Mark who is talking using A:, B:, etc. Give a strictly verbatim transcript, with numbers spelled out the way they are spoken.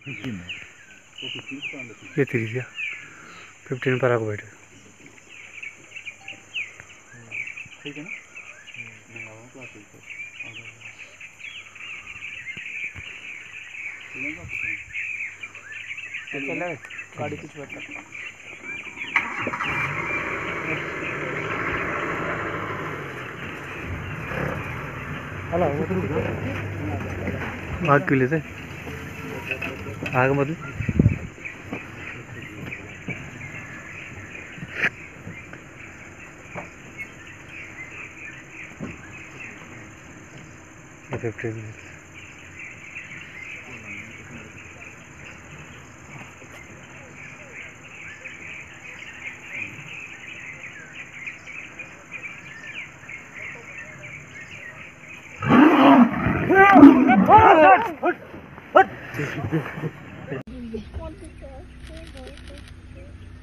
A: ये तीस गया फिफ्टीन पर आगे बैठे
B: ठीक है ना। चला गाड़ी कुछ बैठा हला
A: आग के लिए से आग मतलब फिफ्टीन
C: What is that?